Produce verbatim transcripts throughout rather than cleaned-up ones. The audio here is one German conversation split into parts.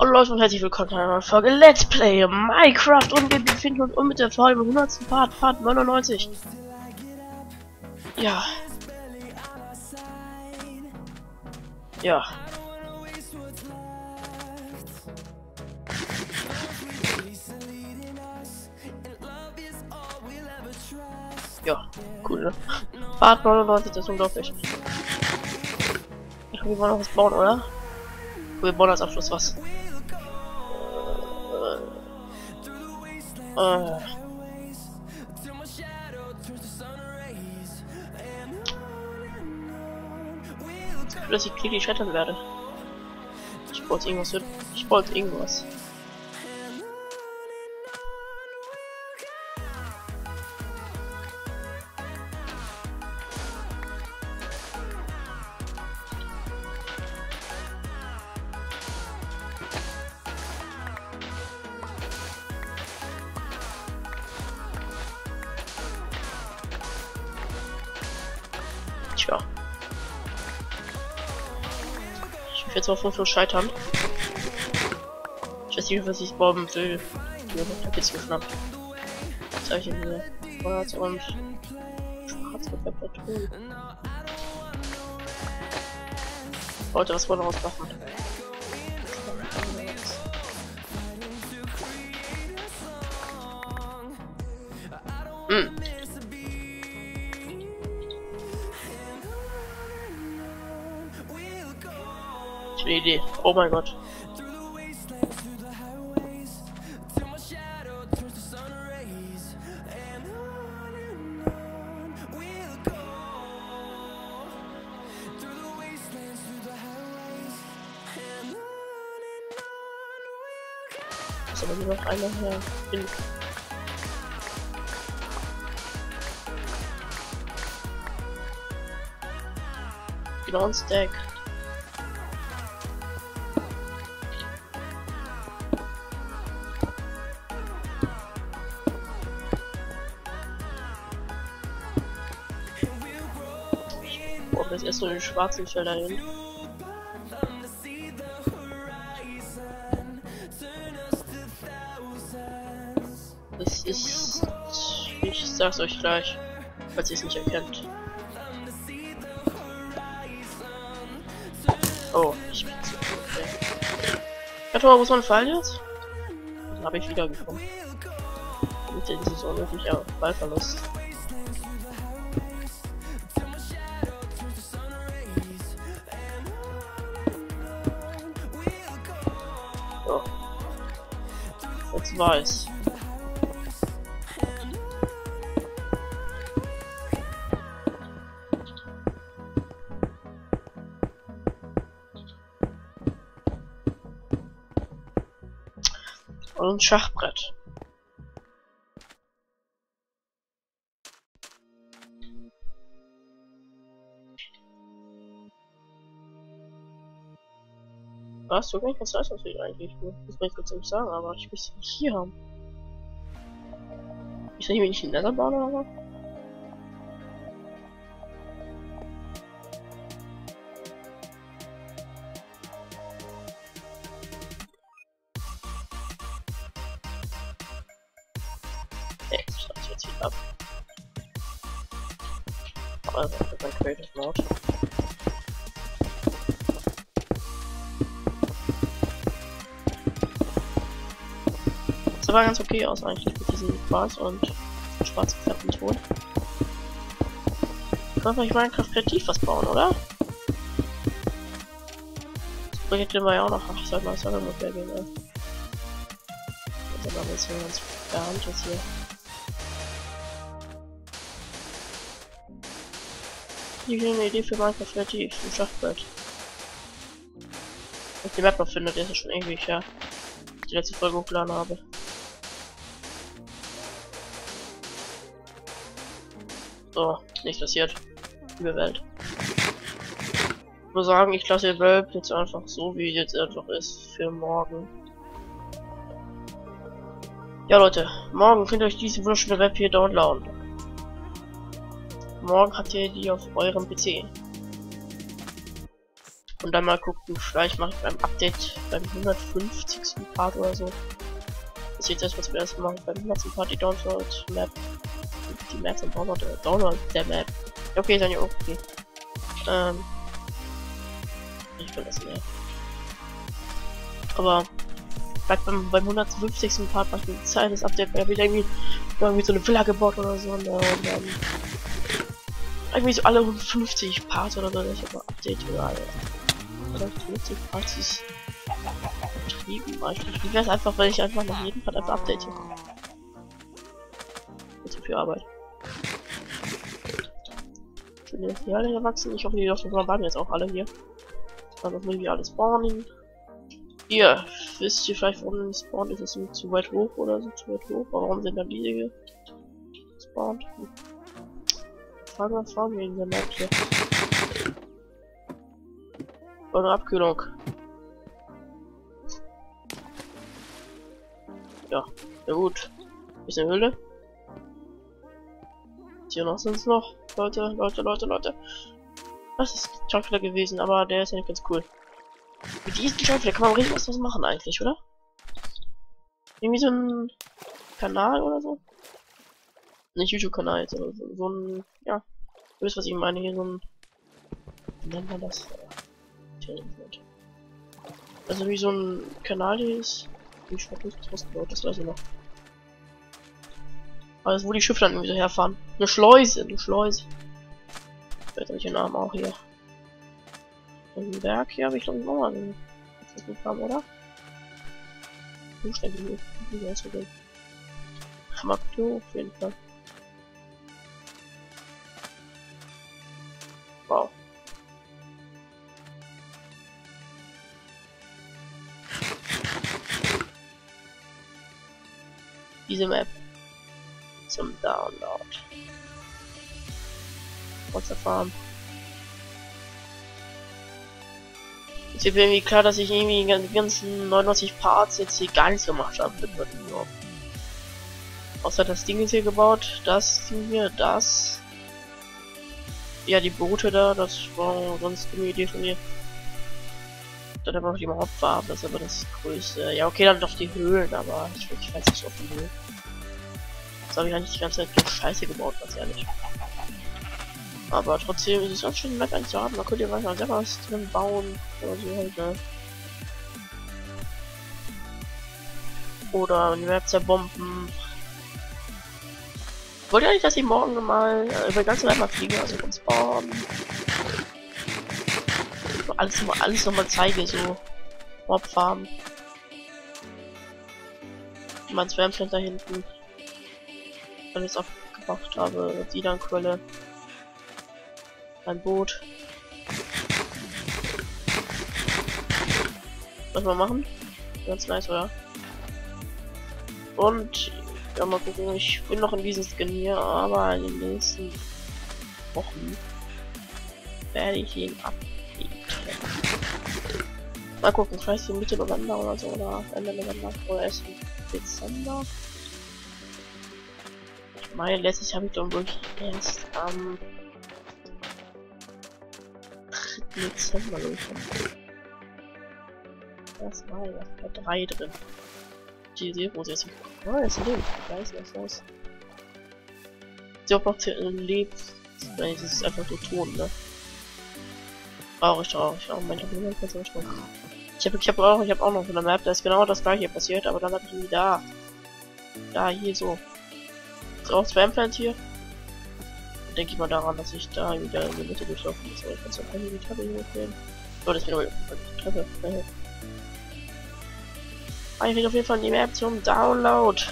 Und Leute und herzlich willkommen zu einer neuen Folge Let's Play Minecraft und wir befinden uns um mit der Folge hundertsten Part, Part neunundneunzig. Ja. Ja. Ja, cool, ne? Part neunundneunzig, das ist unglaublich. Ich glaube, wir wollen noch was bauen, oder? Wir bauen als Abschluss was. Äh. Dass ich Kili scheitern werde. Ich wollte irgendwas. Ich wollte irgendwas. Tja. Ich will jetzt auf fünf scheitern. Ich weiß nicht, was ich bauen will. Ich hab jetzt geschnappt. Zeichen hier. Schwarz und schwarz gefärbter Ton. Leute, was wollen wir rausmachen? Hm. Eine Idee. Oh mein Gott. Ist aber nur noch einer her. Bin genau ein Stack. Das ist erst so in den schwarzen Felder hin. Das ist... Ich sag's euch gleich, falls ihr es nicht erkennt. Oh, ich bin zu okay. Ja, muss man fallen jetzt? Dann habe ich wieder gekommen. Mit der dieses unmöglicher Ballverlust. Jetzt weiß. Und ein Schachbrett. Was? So gar nicht ganz leistungsfähig eigentlich. Das kann ich kurz nicht sagen, aber ich will es nicht hier haben. Ich soll hier nicht in Nether bauen oder was? Okay, ich schreibe jetzt wieder ab. Also, das ist ein Creative Mode. Das war ganz okay aus eigentlich mit diesem Quarz und schwarz gefärbten Ton. Können wir Minecraft kreativ was bauen, oder? Das Projekt war ja auch noch. Ach, ich sollte mal das ungefähr gehen, ja. Jetzt haben wir jetzt hier ganz verhand jetzt hier. Hier ist eine Idee für Minecraft kreativ, ein Schachbrett. Wenn ich die Map noch finde, der ist ja schon ewig, ja. Die letzte Folge hochgeladen habe. So, nichts passiert. Liebe Welt. Ich muss sagen, ich lasse die Welt jetzt einfach so, wie es jetzt einfach ist, für morgen. Ja Leute, morgen könnt ihr euch diese wunderschöne Web hier downloaden. Morgen habt ihr die auf eurem P C. Und dann mal gucken, vielleicht mache ich beim Update beim hundertfünfzigsten Part oder so. Das ist jetzt erstmal zum ersten Mal beim hundertsten Part die Download Map. Die Map vom Download, der Download der Map. Okay, dann ja okay. Ähm. Ich verlasse mehr. Aber bleibt beim, beim hundertfünfzigsten Part mache ich ein zweites Update, weil wieder irgendwie, irgendwie so eine Villa gebaut oder so. Und dann irgendwie so alle fünfzig Parts oder so, ich habe mal Update oder alle fünfzig Parts ist betrieben eigentlich. Wie wäre es einfach, wenn ich einfach nach jedem Part einfach update? Zu viel Arbeit. Ich bin jetzt hier alle erwachsen. Ich hoffe, die doch bleiben jetzt auch alle hier. Dann müssen wir alles spawnen. Hier, wisst ihr vielleicht, warum die spawnen? Ist es zu weit hoch oder so zu weit hoch? Warum sind da diese gespawnt? Fragen wir Fragen wegen der Map hier. Eine Abkühlung. Ja, ja gut. Bisschen Höhle. Hier noch sind es noch. Leute, Leute, Leute, Leute. Das ist ein Jumpflare gewesen, aber der ist ja nicht ganz cool. Mit diesem Jumpflare kann man richtig was machen eigentlich, oder? Irgendwie so ein Kanal oder so? Nicht YouTube-Kanal jetzt, aber so, so ein, ja. Du wisst, was ich meine, hier so ein, wie nennt man das? Also wie so ein Kanal hier ist. Wie ich was gebaut, das weiß ich noch. Also wo die Schiffe dann irgendwie so herfahren. Eine Schleuse, eine Schleuse. Ich weiß nicht den Namen auch hier. Und ein Berg hier habe ich glaube ich noch mal einen haben, oder? Zuständig, wie wäre es denn? Hammer auf jeden Fall. Wow. Diese Map zum Download. Monster Farm. Jetzt wird mir irgendwie klar, dass ich irgendwie die ganzen neunundneunzig Parts jetzt hier gar nichts gemacht habe. Außer das Ding ist hier gebaut, das Ding hier, das. Ja, die Boote da, das war sonst eine Idee von mir. Dann haben wir noch die Hauptfarbe, das ist aber das größte. Ja, okay, dann doch die Höhlen, aber ich, ich weiß nicht so auf die Höhlen. Das habe ich eigentlich die ganze Zeit nur Scheiße gebaut, ganz ehrlich. Aber trotzdem ist es ganz schön nett ein zu haben. Da könnt ihr manchmal selber was drin bauen oder so halt, ne? Oder die Map zerbomben. Wollt ihr eigentlich, dass ich morgen mal äh, über die ganze Welt mal fliege, also von Spawn? Alles nochmal alles noch mal zeige, so Mobfarmen. Mein Spamflint da hinten. Wenn ich es aufgebracht habe, die dann Quelle. Ein Boot. Was wir machen? Ganz nice, oder? Und ja, mal gucken, ich bin noch in diesem Skin hier, aber in den nächsten Wochen werde ich ihn updaten. Mal gucken, vielleicht so Mitte November oder so, oder Ende November oder erst im Dezember. Ich meine, letztes Jahr habe ich dann wirklich erst am dritten Dezember durchgekommen. Das war ja bei drei drin. Die Idee, wo sie jetzt. Ah, jetzt lebt. Ich weiß was los. Sie auch noch lebt. Nein, das ist einfach nur Ton, ne? Traurig, traurig. Oh mein Gott, ich habe ich hab auch, ich habe auch noch eine Map, da ist genau das gleiche passiert, aber dann habe ich ihn da. Da, hier so. Ist auch Swampland hier. Denke ich mal daran, dass ich da wieder in die Mitte durchlaufen muss, aber ich kann es auch nicht die Treppe hier hochgehen. Oh, das wird aber die Treppe. Ah, ich krieg auf jeden Fall die Map zum Download.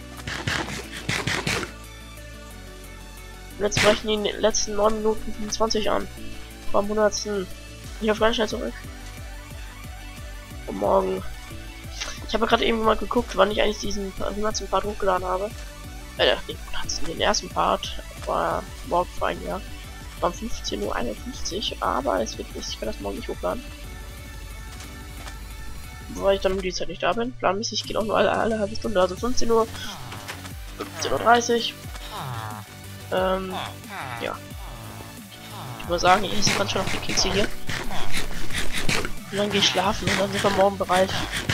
Jetzt brechen die letzten neun Minuten fünfundzwanzig an. Vom hundertsten. Ich auf ganz schnell zurück. Und morgen. Ich habe gerade eben mal geguckt, wann ich eigentlich diesen hundertsten Part hochgeladen habe. Äh, den, den ersten Part war morgen vor einem Jahr. War um fünfzehn Uhr einundfünfzig, aber es wird nicht, ich kann das morgen nicht hochladen. Weil ich dann um die Zeit nicht da bin. Planmäßig geht auch nur alle, alle halbe Stunde, also fünfzehn Uhr, fünfzehn Uhr dreißig. Ähm, ja. Ich würde sagen, ich esse ganz schön auf die Kekse hier. Und dann gehe ich schlafen und dann sind wir morgen bereit.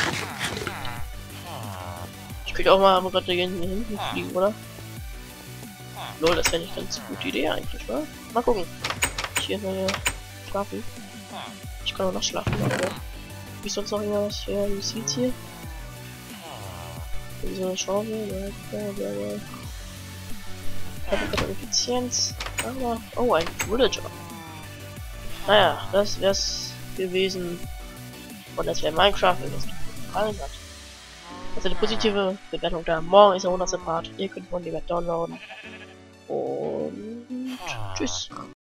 Ich könnte auch mal gerade hier hinten fliegen, oder? Lol, das wäre nicht ganz eine gute Idee eigentlich, oder? Mal gucken. Ich hier mal schlafen. Ich kann auch noch schlafen, aber wie sonst noch irgendwas für wie sieht's hier? So eine Schaufel, ja, ja, ja, ja. Ich habe gerade Effizienz. Aber, oh, ein Villager. Naja, das wär's gewesen. Und das wäre Minecraft, wenn es euch gefallen hat. Also eine positive Bewertung da. Morgen ist der hundertste Part. Ihr könnt von lieber downloaden. Und tschüss.